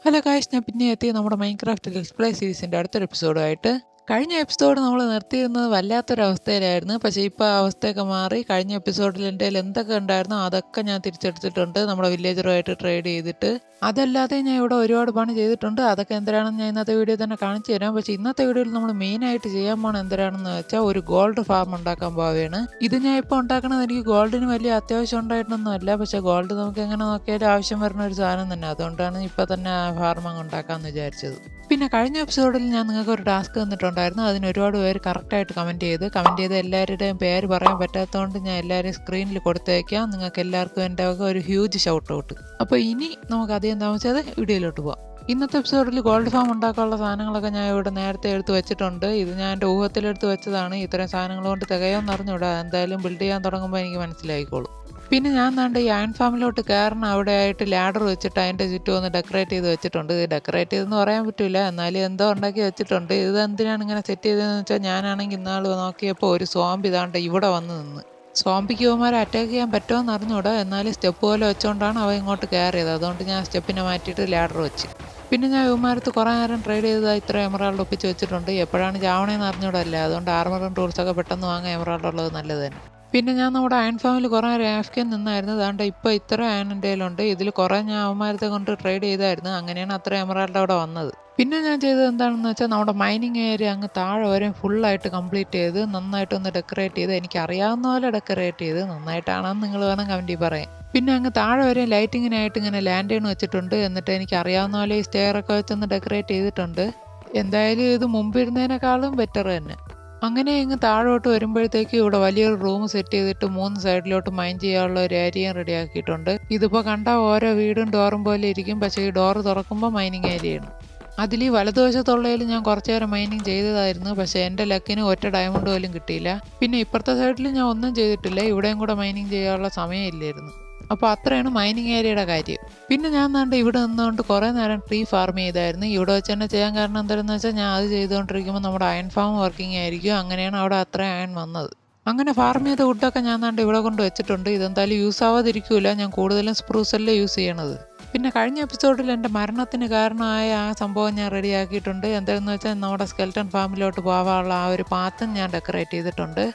Hello guys, ഞാൻ പിന്നെ എത്തി നമ്മുടെ മൈൻക്രാഫ്റ്റ് ലെറ്റ്സ് പ്ലേ സീരീസിൻ്റെ അടുത്തൊരു എപ്പിസോഡുമായിട്ട്. കഴിഞ്ഞ എപ്പിസോഡ് നമ്മൾ നിർത്തിയിരുന്നത് വല്ലാത്തൊരവസ്ഥയിലായിരുന്നു. പക്ഷേ ഇപ്പോൾ ആ അവസ്ഥയൊക്കെ മാറി. കഴിഞ്ഞ എപ്പിസോഡിൽ എൻ്റെ കയ്യിൽ എന്തൊക്കെ ഉണ്ടായിരുന്നോ അതൊക്കെ ഞാൻ തിരിച്ചെടുത്തിട്ടുണ്ട് നമ്മുടെ വില്ലേജറുമായിട്ട് ട്രേഡ് ചെയ്തിട്ട്. അതല്ലാതെ ഞാൻ ഇവിടെ ഒരുപാട് പണി ചെയ്തിട്ടുണ്ട്. അതൊക്കെ എന്തിനാണെന്ന് ഞാൻ ഇന്നത്തെ വീഡിയോ തന്നെ കാണിച്ചു തരാം. പക്ഷേ ഇന്നത്തെ വീഡിയോയിൽ നമ്മൾ മെയിനായിട്ട് ചെയ്യാൻ പോകണം എന്തിനാണെന്ന് വെച്ചാൽ ഒരു ഗോൾഡ് ഫാം ഉണ്ടാക്കാൻ പോവുകയാണ്. ഇത് ഞാൻ ഇപ്പോൾ ഉണ്ടാക്കണത് എനിക്ക് ഗോൾഡിന് വലിയ അത്യാവശ്യം ഉണ്ടായിട്ടൊന്നുമല്ല. പക്ഷേ ഗോൾഡ് നമുക്ക് എങ്ങനെ നോക്കിയാലും ആവശ്യം വരുന്ന ഒരു സാധനം തന്നെ. അതുകൊണ്ടാണ് ഇപ്പോൾ തന്നെ ഫാർം അങ്ങ് ഉണ്ടാക്കാമെന്ന് വിചാരിച്ചത്. പിന്നെ കഴിഞ്ഞ എപ്പിസോഡിൽ ഞാൻ നിങ്ങൾക്ക് ഒരു ടാസ്ക് തന്നിട്ടുണ്ടായിരുന്നു. അതിന് ഒരുപാട് പേര് കറക്റ്റായിട്ട് കമൻറ്റ് ചെയ്ത് എല്ലാവരുടെയും പേര് പറയാൻ പറ്റാത്തതുകൊണ്ട് ഞാൻ എല്ലാവരെയും സ്ക്രീനിൽ കൊടുത്തേക്കാം. നിങ്ങൾക്ക് എല്ലാവർക്കും എൻ്റെ വക ഒരു ഹ്യൂജ് ഷൗട്ട് ഔട്ട്. അപ്പോൾ ഇനി നമുക്ക് അധികം താമസിയാതെ വീഡിയോയിലോട്ട് പോകാം. ഇന്നത്തെ എപ്പിസോഡിൽ ഗോൾഡ് ഫാം ഉണ്ടാക്കാനുള്ള സാധനങ്ങളൊക്കെ ഞാൻ ഇവിടെ നേരത്തെ എടുത്ത് വെച്ചിട്ടുണ്ട്. ഇത് ഞാൻ എൻ്റെ ഊഹത്തിലെടുത്ത് വെച്ചതാണ്. ഇത്രയും സാധനങ്ങൾ കൊണ്ട് തികയോന്ന് അറിഞ്ഞൂടാ. എന്തായാലും ബിൽഡ് ചെയ്യാൻ തുടങ്ങുമ്പോൾ എനിക്ക് മനസ്സിലായിക്കോളും. പിന്നെ ഞാൻ ദാണ്ട് ഈ അയൺ ഫാമിലോട്ട് കയറണം അവിടെ ആയിട്ട് ലാഡർ വെച്ചിട്ട് അതിൻ്റെ ചുറ്റും ഒന്ന് ഡെക്കറേറ്റ് ചെയ്ത് വെച്ചിട്ടുണ്ട്. ഇത് ഡെക്കറേറ്റ് ചെയ്തെന്ന് പറയാൻ പറ്റില്ല, എന്നാലും എന്തോ ഉണ്ടാക്കി വെച്ചിട്ടുണ്ട്. ഇത് എന്തിനാണ് ഇങ്ങനെ സെറ്റ് ചെയ്തതെന്ന് വെച്ചാൽ, ഞാനാണെങ്കിൽ ഇന്നാൾ നോക്കിയപ്പോൾ ഒരു സോംബി ഇതാണ്ട് ഇവിടെ വന്ന് നിന്ന്. സോംബിക്ക് ഇവന്മാരെ അറ്റാക്ക് ചെയ്യാൻ പറ്റുമെന്ന് അറിഞ്ഞൂടാ. എന്നാലും സ്റ്റെപ്പ് പോലെ വെച്ചുകൊണ്ടാണ് അവ ഇങ്ങോട്ട് കയറിയത്. അതുകൊണ്ട് ഞാൻ സ്റ്റെപ്പിനെ മാറ്റിയിട്ട് ലാഡർ വെച്ച്. പിന്നെ ഞാൻ ഇവന്മാരത്ത് കുറേ നേരം ട്രേഡ് ചെയ്തത് ഇത്ര എമറാൾഡ് ഒപ്പിച്ച് വെച്ചിട്ടുണ്ട്. എപ്പോഴാണ് ചാവണേന്ന് അറിഞ്ഞൂടല്ല. അതുകൊണ്ട് ആർമറും ടൂൾസൊക്കെ പെട്ടെന്ന് വാങ്ങാൻ എമറാൾഡ് ഉള്ളത് നല്ലത് തന്നെ. പിന്നെ ഞാൻ നമ്മുടെ അയൺ ഫാമിൽ കുറേ ആഫ്ഗൻ നിന്നായിരുന്നു. അതുകൊണ്ട് ഇപ്പോൾ ഇത്ര അയൺ എൻ്റെ കയ്യിലുണ്ട്. ഇതിൽ കുറേ ഞാൻ അവന്മാരത്തെ കൊണ്ട് ട്രേഡ് ചെയ്തായിരുന്നു. അങ്ങനെയാണ് അത്ര എമറാൾഡ് അവിടെ വന്നത്. പിന്നെ ഞാൻ ചെയ്തത് എന്താണെന്ന് വെച്ചാൽ, നമ്മുടെ മൈനിങ് ഏരിയ അങ്ങ് താഴെ വരെ ഫുള്ളായിട്ട് കംപ്ലീറ്റ് ചെയ്ത് നന്നായിട്ടൊന്ന് ഡെക്കറേറ്റ് ചെയ്ത്, എനിക്ക് അറിയാവുന്ന പോലെ ഡെക്കറേറ്റ് ചെയ്ത്, നന്നായിട്ടാണെന്ന് നിങ്ങൾ വേണം കമൻറ്റിൽ പറയാം. പിന്നെ അങ്ങ് താഴെ വരെ ലൈറ്റിങ്ങിനായിട്ട് ഇങ്ങനെ ലാൻഡേൺ വെച്ചിട്ടുണ്ട്. എന്നിട്ട് എനിക്ക് അറിയാവുന്ന പോലെ ഈ സ്റ്റെയറൊക്കെ വെച്ചൊന്ന് ഡെക്കറേറ്റ് ചെയ്തിട്ടുണ്ട്. എന്തായാലും ഇത് മുമ്പിരുന്നതിനേക്കാളും ബെറ്റർ തന്നെ. അങ്ങനെ ഇങ്ങ് താഴോട്ട് വരുമ്പോഴത്തേക്ക് ഇവിടെ വലിയൊരു റൂം സെറ്റ് ചെയ്തിട്ട് 3 സൈഡിലോട്ട് മൈൻ ചെയ്യാനുള്ള ഒരു ഏരിയയും റെഡിയാക്കിയിട്ടുണ്ട്. ഇതിപ്പോൾ കണ്ടാൽ ഓരോ വീടും ഡോറും പോലെ ഇരിക്കും. പക്ഷേ ഈ ഡോറ് തുറക്കുമ്പോൾ മൈനിങ് ഏരിയയാണ്. അതിൽ ഈ വലതുവശത്തുള്ളതിൽ ഞാൻ കുറച്ച് നേരം മൈനിങ് ചെയ്തതായിരുന്നു. പക്ഷേ എൻ്റെ ലക്കിന് ഒറ്റ ഡയമണ്ട് പോലും കിട്ടിയില്ല. പിന്നെ ഇപ്പുറത്തെ സൈഡിൽ ഞാൻ ഒന്നും ചെയ്തിട്ടില്ല. ഇവിടെയും കൂടെ മൈനിങ് ചെയ്യാനുള്ള സമയമില്ലായിരുന്നു. അപ്പോൾ അത്രയാണ് മൈനിങ് ഏരിയയുടെ കാര്യം. പിന്നെ ഞാൻ ദാണ്ട് ഇവിടെ നിന്നുകൊണ്ട് കുറേ നേരം ട്രീ ഫാർം ചെയ്തായിരുന്നു. ഇവിടെ വെച്ച് തന്നെ ചെയ്യാൻ കാരണം എന്താണെന്ന് വെച്ചാൽ, ഞാൻ അത് ചെയ്തുകൊണ്ടിരിക്കുമ്പോൾ നമ്മുടെ അയൺ ഫാം വർക്കിംഗ് ആയിരിക്കും. അങ്ങനെയാണ് അവിടെ അത്രയും അയൺ വന്നത്. അങ്ങനെ ഫാർം ചെയ്ത വുഡൊക്കെ ഞാൻ ദാണ്ട് ഇവിടെ കൊണ്ട് വെച്ചിട്ടുണ്ട്. ഇതെന്തായാലും യൂസ് ആവാതിരിക്കില്ല. ഞാൻ കൂടുതലും സ്പ്രൂസല്ലേ യൂസ് ചെയ്യണത്. പിന്നെ കഴിഞ്ഞ എപ്പിസോഡിൽ എൻ്റെ മരണത്തിന് കാരണമായ ആ സംഭവം ഞാൻ റെഡിയാക്കിയിട്ടുണ്ട്. എന്താണെന്ന് വെച്ചാൽ, നമ്മുടെ സ്കെൽട്ടൺ ഫാമിലോട്ട് പോകാനുള്ള ആ ഒരു പാത്തും ഞാൻ ഡെക്കറേറ്റ് ചെയ്തിട്ടുണ്ട്.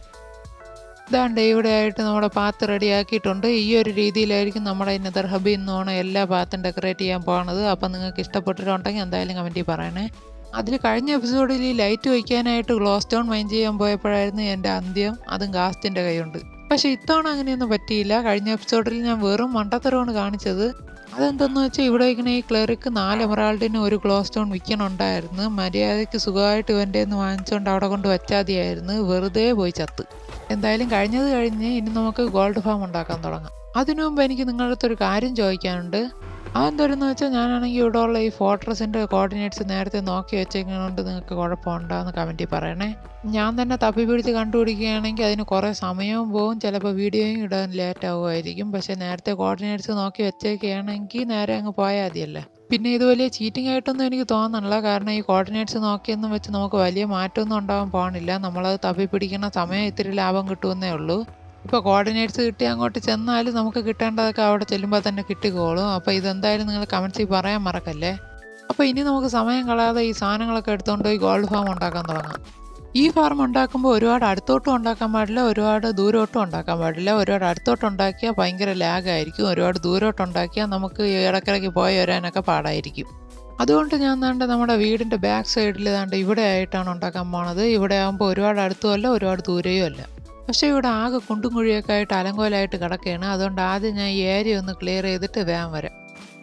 ഇതാണ്ട് ഇവിടെ ആയിട്ട് നമ്മുടെ പാത്ത് റെഡിയാക്കിയിട്ടുണ്ട്. ഈ ഒരു രീതിയിലായിരിക്കും നമ്മുടെ നെതർ ഹബിൽ നിന്നാണ് എല്ലാ പാത്തും ഡെക്കറേറ്റ് ചെയ്യാൻ പോകുന്നത്. അപ്പം നിങ്ങൾക്ക് ഇഷ്ടപ്പെട്ടിട്ടുണ്ടെങ്കിൽ എന്തായാലും കമൻറ്റിൽ പറയണേ. അതിൽ കഴിഞ്ഞ എപ്പിസോഡിൽ ഈ ലൈറ്റ് വയ്ക്കാനായിട്ട് ഗ്ലോ സ്റ്റോൺ മൈൻ ചെയ്യാൻ പോയപ്പോഴായിരുന്നു എൻ്റെ അന്ത്യം. അതും ഗാസ്റ്റിൻ്റെ കൈയുണ്ട്. പക്ഷേ ഇത്തവണ അങ്ങനെയൊന്നും പറ്റിയില്ല. കഴിഞ്ഞ എപ്പിസോഡിൽ ഞാൻ വെറും മണ്ടത്തരമാണ് കാണിച്ചത്. അതെന്തെന്ന് വെച്ചാൽ, ഇവിടെ വയ്ക്കുന്ന ഈ ക്ലറിക്ക് 4 എമറാൾഡിന് ഒരു ഗ്ലോ സ്റ്റോൺ വിൽക്കണുണ്ടായിരുന്നു. മര്യാദയ്ക്ക് സുഖമായിട്ട് ഇവൻ്റെ നിന്ന് വാങ്ങിച്ചുകൊണ്ട് അവിടെ കൊണ്ട് വച്ചാതിയായിരുന്നു. വെറുതെ പോയി ചത്ത്. എന്തായാലും കഴിഞ്ഞത് കഴിഞ്ഞ് ഇനി നമുക്ക് ഗോൾഡ് ഫാം ഉണ്ടാക്കാൻ തുടങ്ങാം. അതിനു മുമ്പ് എനിക്ക് നിങ്ങളുടെ അടുത്തൊരു കാര്യം ചോദിക്കാനുണ്ട്. അതെന്താണെന്ന് വെച്ചാൽ, ഞാനാണെങ്കിൽ ഇവിടെ ഉള്ള ഈ ഫോർട്രസിൻ്റെ കോർഡിനേറ്റ്സ് നേരത്തെ നോക്കി വെച്ചേക്കുന്നതുകൊണ്ട് നിങ്ങൾക്ക് കുഴപ്പമുണ്ടോയെന്ന് കമൻറ്റിൽ പറയണേ. ഞാൻ തന്നെ തപ്പി പിടിച്ച് കണ്ടുപിടിക്കുകയാണെങ്കിൽ അതിന് കുറേ സമയവും പോകും. ചിലപ്പോൾ വീഡിയോയും ഇടാൻ ലേറ്റ് ആവുമായിരിക്കും. പക്ഷേ നേരത്തെ കോർഡിനേറ്റ്സ് നോക്കി വെച്ചേക്കുകയാണെങ്കിൽ നേരെ അങ്ങ് പോയാൽ മതിയല്ലേ. പിന്നെ ഇത് വലിയ ചീറ്റിംഗ് ആയിട്ടൊന്നും എനിക്ക് തോന്നണില്ല. കാരണം ഈ കോർഡിനേറ്റ്സ് നോക്കിയെന്നും വെച്ച് നമുക്ക് വലിയ മാറ്റമൊന്നും ഉണ്ടാകാൻ പോകണില്ല. നമ്മളത് തപ്പി പിടിക്കുന്ന സമയം ഇത്തിരി ലാഭം കിട്ടുമെന്നേ ഉള്ളൂ. ഇപ്പോൾ കോർഡിനേറ്റ്സ് കിട്ടി അങ്ങോട്ട് ചെന്നാൽ നമുക്ക് കിട്ടേണ്ടതൊക്കെ അവിടെ ചെല്ലുമ്പോൾ തന്നെ കിട്ടിക്കോളും. അപ്പോൾ ഇതെന്തായാലും നിങ്ങൾ കമൻസിൽ പറയാൻ മറക്കല്ലേ. അപ്പോൾ ഇനി നമുക്ക് സമയം കളയാതെ ഈ സാധനങ്ങളൊക്കെ എടുത്തുകൊണ്ട് ഈ ഗോൾഡ് ഫാം ഉണ്ടാക്കാൻ തുടങ്ങാം. ഈ ഫാം ഉണ്ടാക്കുമ്പോൾ ഒരുപാട് അടുത്തോട്ടും ഉണ്ടാക്കാൻ പാടില്ല, ഒരുപാട് ദൂരോട്ടും ഉണ്ടാക്കാൻ പാടില്ല. ഒരുപാട് അടുത്തോട്ടുണ്ടാക്കിയാൽ ഭയങ്കര ലാഗായിരിക്കും. ഒരുപാട് ദൂരോട്ടുണ്ടാക്കിയാൽ നമുക്ക് ഇടയ്ക്കിടയ്ക്ക് പോയി വരാനൊക്കെ പാടായിരിക്കും. അതുകൊണ്ട് ഞാൻ ദാണ്ട് നമ്മുടെ വീടിൻ്റെ ബാക്ക് സൈഡിൽ ദാണ്ട് ഇവിടെ ആയിട്ടാണ് ഉണ്ടാക്കാൻ പോണത്. ഇവിടെ ആകുമ്പോൾ ഒരുപാട് അടുത്തുമല്ല ഒരുപാട് ദൂരെയും അല്ല. പക്ഷേ ഇവിടെ ആകെ കുണ്ടും കുഴിയൊക്കെ ആയിട്ട് അലങ്കോലമായിട്ട് കിടക്കുകയാണ്. അതുകൊണ്ട് ആദ്യം ഞാൻ ഈ ഏരിയ ഒന്ന് ക്ലിയർ ചെയ്തിട്ട് വേഗം വരാം.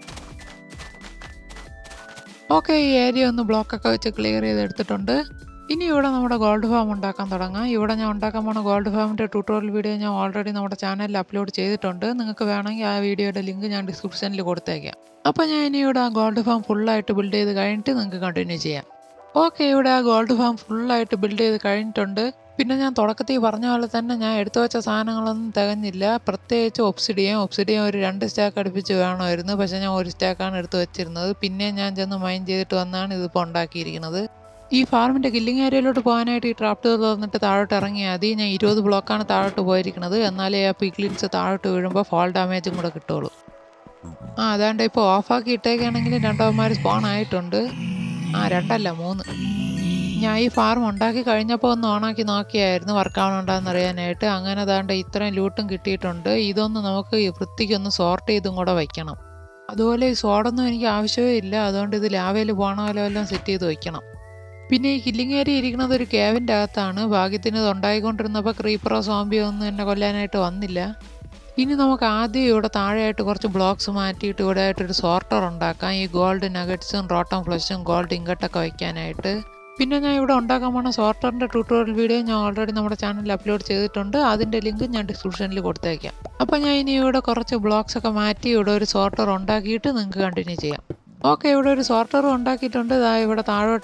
ഓക്കെ, ഈ ഏരിയ ഒന്ന് ബ്ലോക്കൊക്കെ വെച്ച് ക്ലിയർ ചെയ്തെടുത്തിട്ടുണ്ട്. ഇനി ഇവിടെ നമ്മുടെ ഗോൾഡ് ഫാം ഉണ്ടാക്കാൻ തുടങ്ങാം. ഇവിടെ ഞാൻ ഉണ്ടാക്കാൻ പോണ ഗോൾഡ് ഫാമിൻ്റെ ട്യൂട്ടോറിയൽ വീഡിയോ ഞാൻ ഓൾറെഡി നമ്മുടെ ചാനലിൽ അപ്ലോഡ് ചെയ്തിട്ടുണ്ട്. നിങ്ങൾക്ക് വേണമെങ്കിൽ ആ വീഡിയോയുടെ ലിങ്ക് ഞാൻ ഡിസ്ക്രിപ്ഷനിൽ കൊടുത്തേക്കാം. അപ്പോൾ ഞാൻ ഇനി ഇവിടെ ആ ഗോൾഡ് ഫാം ഫുള്ളായിട്ട് ബിൽഡ് ചെയ്ത് കഴിഞ്ഞിട്ട് നിങ്ങൾക്ക് കണ്ടിന്യൂ ചെയ്യാം. ഓക്കെ, ഇവിടെ ആ ഗോൾഡ് ഫാം ഫുള്ളായിട്ട് ബിൽഡ് ചെയ്ത് കഴിഞ്ഞിട്ടുണ്ട്. പിന്നെ ഞാൻ തുടക്കത്തിൽ പറഞ്ഞ പോലെ തന്നെ ഞാൻ എടുത്തു വെച്ച സാധനങ്ങളൊന്നും തികഞ്ഞില്ല. പ്രത്യേകിച്ച് ഒബ്സിഡിയൻ ഒരു 2 സ്റ്റാക്ക് അടുപ്പിച്ച് വേണമായിരുന്നു. പക്ഷേ ഞാൻ 1 സ്റ്റാക്കാണ് എടുത്ത് വെച്ചിരുന്നത്. പിന്നെ ഞാൻ ചെന്ന് മൈൻ ചെയ്തിട്ട് വന്നാണ് ഇതിപ്പോൾ ഉണ്ടാക്കിയിരിക്കുന്നത്. ഈ ഫാർമിൻ്റെ കില്ലിങ് ഏരിയയിലോട്ട് പോകാനായിട്ട് ഈ ട്രാപ്പ് ഡോർ തുറന്നിട്ട് താഴോട്ട് ഇറങ്ങിയാൽ മതി. ഞാൻ 20 ബ്ലോക്കാണ് താഴോട്ട് പോയിരിക്കുന്നത്. എന്നാലേ ആ പിഗ്ലിൻസ് താഴോട്ട് വീഴുമ്പോൾ ഫാൾ ഡാമേജും കൂടെ കിട്ടുള്ളൂ. അതാണ്ട് ഇപ്പോൾ ഓഫാക്കി ഇട്ടേക്കാണെങ്കിൽ രണ്ടവന്മാർ സ്പോൺ ആയിട്ടുണ്ട്. 2 അല്ല 3. ഞാൻ ഈ ഫാർം ഉണ്ടാക്കി കഴിഞ്ഞപ്പോൾ ഒന്ന് ഓണാക്കി നോക്കിയായിരുന്നു വർക്കാവണുണ്ടോയെന്ന് അറിയാനായിട്ട്. അങ്ങനെ ദാണ്ട് ഇത്രയും ലൂട്ടും കിട്ടിയിട്ടുണ്ട്. ഇതൊന്ന് നമുക്ക് വൃത്തിക്കൊന്ന് സോർട്ട് ചെയ്തും കൂടെ വയ്ക്കണം. അതുപോലെ ഈ സോഡൊന്നും എനിക്ക് ആവശ്യമേ ഇല്ല. അതുകൊണ്ട് ഇത് ലാവയിൽ പോകണ പോലെ വല്ലതും സെറ്റ് ചെയ്ത് വയ്ക്കണം. പിന്നെ ഈ കില്ലിങ് ഏരിയ ഇരിക്കുന്നത് ഒരു കേവിൻ്റെ അകത്താണ്. ഭാഗ്യത്തിന് ഇത് ഉണ്ടായിക്കൊണ്ടിരുന്നപ്പോൾ ക്രീപ്പറോ സോംബിയോ ഒന്നും എന്നെ കൊല്ലാനായിട്ട് വന്നില്ല. ഇനി നമുക്ക് ആദ്യം ഇവിടെ താഴെയായിട്ട് കുറച്ച് ബ്ലോക്സ് മാറ്റിയിട്ട് ഇവിടെ ആയിട്ടൊരു സോർട്ടർ ഉണ്ടാക്കാം. ഈ ഗോൾഡ് നഗറ്റ്സും റോട്ടം ഫ്ലഷും ഗോൾഡ് ഇങ്കട്ടൊക്കെ വയ്ക്കാനായിട്ട്. പിന്നെ ഞാൻ ഇവിടെ ഉണ്ടാക്കാൻ പോണ സോർട്ടറിൻ്റെ ട്യൂട്ടോറിയൽ വീഡിയോ ഞാൻ ഓൾറെഡി നമ്മുടെ ചാനലിൽ അപ്ലോഡ് ചെയ്തിട്ടുണ്ട്. അതിൻ്റെ ലിങ്ക് ഞാൻ ഡിസ്ക്രിപ്ഷനിൽ കൊടുത്തേക്കാം. അപ്പോൾ ഞാൻ ഇനി ഇവിടെ കുറച്ച് ബ്ലോക്സ് ഒക്കെ മാറ്റി ഇവിടെ ഒരു സോർട്ടർ ഉണ്ടാക്കിയിട്ട് നിങ്ങൾക്ക് കണ്ടിന്യൂ ചെയ്യാം. ഓക്കെ, ഇവിടെ ഒരു സോർട്ടർ ഉണ്ടാക്കിയിട്ടുണ്ട്. ഇവിടെ താഴോട്ട്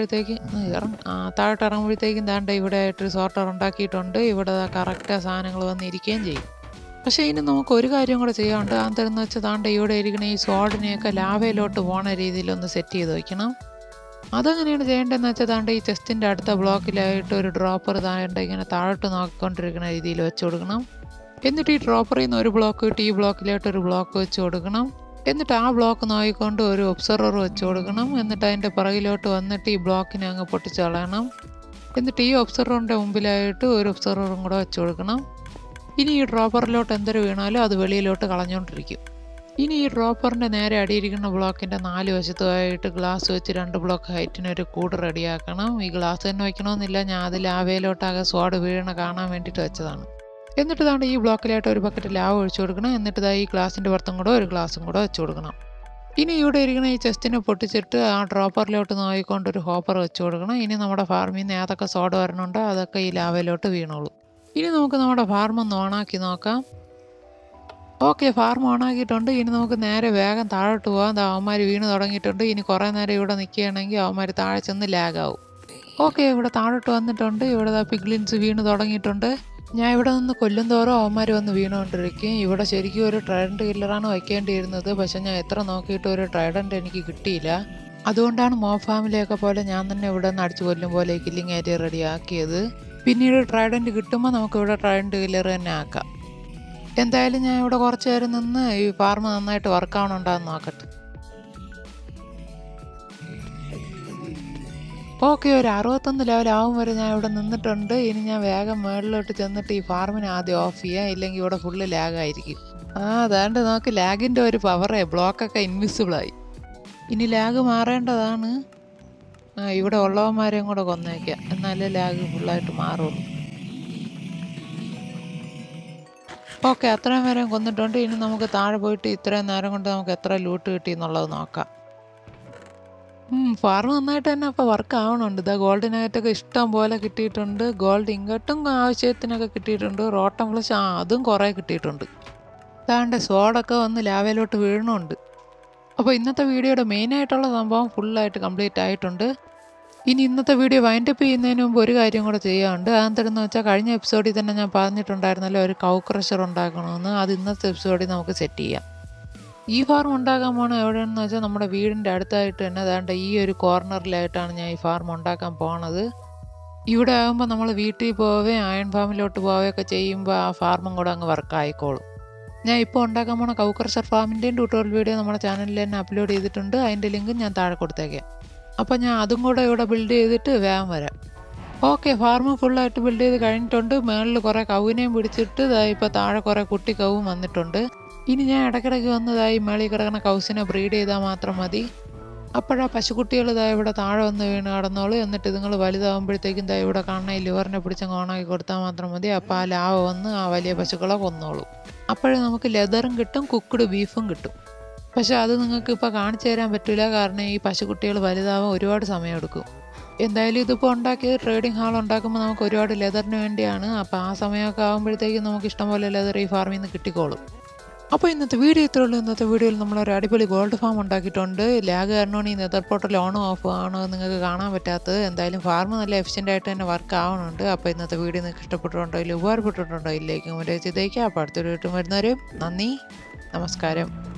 ഇറങ്ങുമ്പോഴത്തേക്കും ദാണ്ട് ഇവിടെ ആയിട്ടൊരു സോർട്ടർ ഉണ്ടാക്കിയിട്ടുണ്ട്. ഇവിടെ കറക്റ്റ് സാധനങ്ങൾ വന്നിരിക്കുകയും ചെയ്യും. പക്ഷേ ഇനി നമുക്ക് ഒരു കാര്യം കൂടെ ചെയ്യാനുണ്ട്. അതെന്ന് വെച്ചാൽ ദാണ്ട് ഇവിടെ ഇരിക്കുന്ന ഈ സോഡിനെയൊക്കെ ലാവയിലോട്ട് പോണ രീതിയിലൊന്ന് സെറ്റ് ചെയ്ത് വയ്ക്കണം. അതെങ്ങനെയാണ് ചെയ്യേണ്ടതെന്ന് വെച്ചാൽ ദാണ്ട് ഈ ചെസ്റ്റിൻ്റെ അടുത്ത ബ്ലോക്കിലായിട്ട് ഒരു ഡ്രോപ്പർ ദാണ്ട് ഇങ്ങനെ താഴോട്ട് നോക്കിക്കൊണ്ടിരിക്കുന്ന രീതിയിൽ വെച്ച് കൊടുക്കണം. എന്നിട്ട് ഈ ഡ്രോപ്പറിൽ നിന്ന് ഒരു ബ്ലോക്ക് ഇട്ട് ഈ ബ്ലോക്കിലായിട്ട് ഒരു ബ്ലോക്ക് വെച്ച് കൊടുക്കണം. എന്നിട്ട് ആ ബ്ലോക്ക് നോക്കിക്കൊണ്ട് ഒരു ഒബ്സർവർ വെച്ച് കൊടുക്കണം. എന്നിട്ട് അതിൻ്റെ പുറകിലോട്ട് വന്നിട്ട് ഈ ബ്ലോക്കിനെ അങ്ങ് പൊട്ടിച്ച് കളയണം. എന്നിട്ട് ഈ ഒബ്സർവറിൻ്റെ മുമ്പിലായിട്ട് ഒരു ഒബ്സർവറും കൂടെ വെച്ച് കൊടുക്കണം. ഇനി ഈ ഡ്രോപ്പറിലോട്ട് എന്തൊരു വീണാലും അത് വെളിയിലോട്ട് കളഞ്ഞുകൊണ്ടിരിക്കും. ഇനി ഈ ഡ്രോപ്പറിൻ്റെ നേരെ അടിയിരിക്കുന്ന ബ്ലോക്കിൻ്റെ 4 വശത്തുമായിട്ട് ഗ്ലാസ് വെച്ച് 2 ബ്ലോക്ക് ഹൈറ്റിനൊരു കൂട് റെഡിയാക്കണം. ഈ ഗ്ലാസ് തന്നെ വയ്ക്കണമെന്നില്ല, ഞാൻ അത് ലാവയിലോട്ടാകെ സ്വാഡ് വീഴണ കാണാൻ വേണ്ടിയിട്ട് വെച്ചതാണ്. എന്നിട്ട് ദാണ്ട് ഈ ബ്ലോക്കിലായിട്ട് ഒരു ബക്കറ്റ് ലാവ് ഒഴിച്ചു കൊടുക്കണം. എന്നിട്ട് ഈ ഗ്ലാസിൻ്റെ പുറത്തും കൂടെ ഒരു ഗ്ലാസും കൂടെ വെച്ച് കൊടുക്കണം. ഇനി ഇവിടെ ഇരിക്കുന്ന ഈ ചെസ്റ്റിനെ പൊട്ടിച്ചിട്ട് ആ ഡ്രോപ്പറിലോട്ട് നോക്കിക്കൊണ്ട് ഒരു ഹോപ്പർ വെച്ച് കൊടുക്കണം. ഇനി നമ്മുടെ ഫാർമിൽ നിന്ന് ഏതൊക്കെ സോഡ് വരണുണ്ടോ അതൊക്കെ ഈ ലാവയിലോട്ട് വീണോളൂ. ഇനി നമുക്ക് നമ്മുടെ ഫാർം ഒന്ന് ഓണാക്കി നോക്കാം. ഓക്കെ, ഫാർം ഓണാക്കിയിട്ടുണ്ട്. ഇനി നമുക്ക് നേരെ വേഗം താഴോട്ട് പോകാം. അവന്മാർ വീണ് തുടങ്ങിയിട്ടുണ്ട്. ഇനി കുറേ നേരം ഇവിടെ നിൽക്കുകയാണെങ്കിൽ അവന്മാർ താഴെ ചെന്ന് ലാഗാവും. ഓക്കെ, ഇവിടെ താഴോട്ട് വന്നിട്ടുണ്ട്. ഇവിടെ പിഗ്ലിൻസ് വീണ് തുടങ്ങിയിട്ടുണ്ട്. ഞാൻ ഇവിടെ നിന്ന് കൊല്ലും തോറും അവന്മാർ വന്ന് വീണുകൊണ്ടിരിക്കും. ഇവിടെ ശരിക്കും ഒരു ട്രൈഡൻറ്റ് കില്ലറാണ് വയ്ക്കേണ്ടിയിരുന്നത്. പക്ഷെ ഞാൻ എത്ര നോക്കിയിട്ട് ഒരു ട്രൈഡൻറ്റ് എനിക്ക് കിട്ടിയില്ല. അതുകൊണ്ടാണ് മോബ് ഫാമിലിയൊക്കെ പോലെ ഞാൻ തന്നെ ഇവിടെ നിന്ന് അടിച്ചു കൊല്ലും പോലെ കില്ലിങ് ഏരിയ റെഡിയാക്കിയത്. പിന്നീട് ട്രൈഡൻറ്റ് കിട്ടുമ്പോൾ നമുക്കിവിടെ ട്രൈഡൻറ്റ് കില്ലർ തന്നെ ആക്കാം. എന്തായാലും ഞാൻ ഇവിടെ കുറച്ച് നേരം നിന്ന് ഈ ഫാർമ് നന്നായിട്ട് വർക്കാവണുണ്ടാന്ന് നോക്കട്ടെ. ഓക്കെ, ഒരു 61 ലെവലാവും വരെ ഞാൻ ഇവിടെ നിന്നിട്ടുണ്ട്. ഇനി ഞാൻ വേഗം മുകളിലോട്ട് ചെന്നിട്ട് ഈ ഫാർമിനെ ആദ്യം ഓഫ് ചെയ്യാം, ഇല്ലെങ്കിൽ ഇവിടെ ഫുള്ള് ലാഗായിരിക്കും. അതാണ്ട് നമുക്ക് ലാഗിൻ്റെ ഒരു പവറേ, ബ്ലോക്കൊക്കെ ഇൻവിസിബിളായി. ഇനി ലാഗ് മാറേണ്ടതാണ്. ഇവിടെ ഉള്ളവന്മാരെയും കൂടെ കൊന്നേക്കാം, എന്നാലേ ലാഗ് ഫുള്ളായിട്ട് മാറുള്ളൂ. ഓക്കെ, അത്രയും നേരം കൊന്നിട്ടുണ്ട്. ഇനി നമുക്ക് താഴെ പോയിട്ട് ഇത്രയും നേരം കൊണ്ട് നമുക്ക് എത്ര ലൂട്ട് കിട്ടി എന്നുള്ളത് നോക്കാം. ഫാർം നന്നായിട്ട് തന്നെ അപ്പോൾ വർക്ക് ആവണുണ്ട്. ഗോൾഡ് നഗറ്റൊക്കെ ഇഷ്ടം പോലെ കിട്ടിയിട്ടുണ്ട്. ഗോൾഡ് ഇങ്കട്ടും ആവശ്യത്തിനൊക്കെ കിട്ടിയിട്ടുണ്ട്. റോട്ടം ഫ്ലഷ് അതും കുറേ കിട്ടിയിട്ടുണ്ട്. അതാണ്ട് സോഡൊക്കെ വന്ന് ലാവയിലോട്ട് വീഴണമുണ്ട്. അപ്പോൾ ഇന്നത്തെ വീഡിയോയുടെ മെയിനായിട്ടുള്ള സംഭവം ഫുള്ളായിട്ട് കംപ്ലീറ്റ് ആയിട്ടുണ്ട്. ഇനി ഇന്നത്തെ വീഡിയോ വൈൻഡപ്പ് ചെയ്യുന്നതിന് മുമ്പ് ഒരു കാര്യം കൂടെ ചെയ്യാനുണ്ട്. അതെന്താണെന്ന് വെച്ചാൽ കഴിഞ്ഞ എപ്പിസോഡിൽ തന്നെ ഞാൻ പറഞ്ഞിട്ടുണ്ടായിരുന്നല്ലോ ഒരു കൗ ക്രഷർ ഉണ്ടാക്കണമെന്ന്. അത് ഇന്നത്തെ എപ്പിസോഡിൽ നമുക്ക് സെറ്റ് ചെയ്യാം. ഈ ഫാർം ഉണ്ടാക്കാൻ പോകണം എവിടെയാണെന്ന് വെച്ചാൽ നമ്മുടെ വീടിൻ്റെ അടുത്തായിട്ട് തന്നെ അതാണ്ട് ഈ ഒരു കോർണറിലായിട്ടാണ് ഞാൻ ഈ ഫാർം ഉണ്ടാക്കാൻ പോണത്. ഇവിടെ ആകുമ്പോൾ നമ്മൾ വീട്ടിൽ പോവുകയും അയൺ ഫാമിലോട്ട് പോവുകയൊക്കെ ചെയ്യുമ്പോൾ ആ ഫാർമും കൂടെ അങ്ങ് വർക്കായിക്കോളും. ഞാൻ ഇപ്പോൾ ഉണ്ടാക്കാൻ പോണ കൗ ക്രഷർ ഫാമിൻ്റെയും ട്യൂട്ടോറിയൽ വീഡിയോ നമ്മുടെ ചാനലിൽ തന്നെ അപ്ലോഡ് ചെയ്തിട്ടുണ്ട്. അതിൻ്റെ ലിങ്ക് ഞാൻ താഴെ കൊടുത്തേക്കാം. അപ്പോൾ ഞാൻ അതും കൂടെ ഇവിടെ ബിൽഡ് ചെയ്തിട്ട് വേഗം വരാം. ഓക്കെ, ഫാർമ് ഫുള്ളായിട്ട് ബിൽഡ് ചെയ്ത് കഴിഞ്ഞിട്ടുണ്ട്. മുകളിൽ കുറേ കൗവിനെയും പിടിച്ചിട്ട് ഇപ്പോൾ താഴെ കുറേ കുട്ടി കൗവും വന്നിട്ടുണ്ട്. ഇനി ഞാൻ ഇടയ്ക്കിടയ്ക്ക് വന്നതായി മേളിൽ കിടക്കുന്ന കൗസിനെ ബ്രീഡ് ചെയ്താൽ മാത്രം മതി. അപ്പോഴാ പശുക്കുട്ടികൾ ഇവിടെ താഴെ വന്ന് വീണ് കടന്നോളൂ. എന്നിട്ട് നിങ്ങൾ വലുതാകുമ്പോഴത്തേക്കും ഇവിടെ കാണുന്ന ഈ ലിവറിനെ പിടിച്ചങ്ങ് ഓണാക്കി കൊടുത്താൽ മാത്രം മതി. അപ്പോൾ ആ ലാവ വന്ന് ആ വലിയ പശുക്കളെ കൊന്നോളൂ. അപ്പോഴേ നമുക്ക് ലെതറും കിട്ടും, കുക്ക്ഡ് ബീഫും കിട്ടും. പക്ഷെ അത് നിങ്ങൾക്ക് ഇപ്പോൾ കാണിച്ചു തരാൻ പറ്റില്ല, കാരണം ഈ പശുക്കുട്ടികൾ വലുതാവാൻ ഒരുപാട് സമയമെടുക്കും. എന്തായാലും ഇതിപ്പോൾ ഉണ്ടാക്കിയത് ട്രേഡിംഗ് ഹാൾ ഉണ്ടാക്കുമ്പോൾ നമുക്ക് ഒരുപാട് ലെതറിന് വേണ്ടിയാണ്. അപ്പോൾ ആ സമയമൊക്കെ ആകുമ്പോഴത്തേക്കും നമുക്ക് ഇഷ്ടംപോലെ ലെതർ ഈ ഫാർമിൽ നിന്ന് കിട്ടിക്കോളും. അപ്പോൾ ഇന്നത്തെ വീഡിയോ ഇത്രേ ഉള്ളൂ. ഇന്നത്തെ വീഡിയോയിൽ നമ്മളൊരു അടിപൊളി ഗോൾഡ് ഫാം ഉണ്ടാക്കിയിട്ടുണ്ട്. ലാഗ് കാരണമാണ് ഈ നെതർ പോർട്ടൽ ഓണോ ഓഫ് ആണോ നിങ്ങൾക്ക് കാണാൻ പറ്റാത്തത്. എന്തായാലും ഫാർമ് നല്ല എഫിഷ്യൻ്റ് ആയിട്ട് തന്നെ വർക്ക് ആവുന്നുണ്ട്. അപ്പോൾ ഇന്നത്തെ വീഡിയോ നിങ്ങൾക്ക് ഇഷ്ടപ്പെട്ടിട്ടുണ്ടോ ഇല്ല ഉപകാരപ്പെട്ടിട്ടുണ്ടോ ഇല്ലേക്കും ഒരു ചെയ്തേക്കാം. അപ്പോൾ അടുത്തൊരു വീട്ടും വരുന്നവരും നന്ദി, നമസ്കാരം.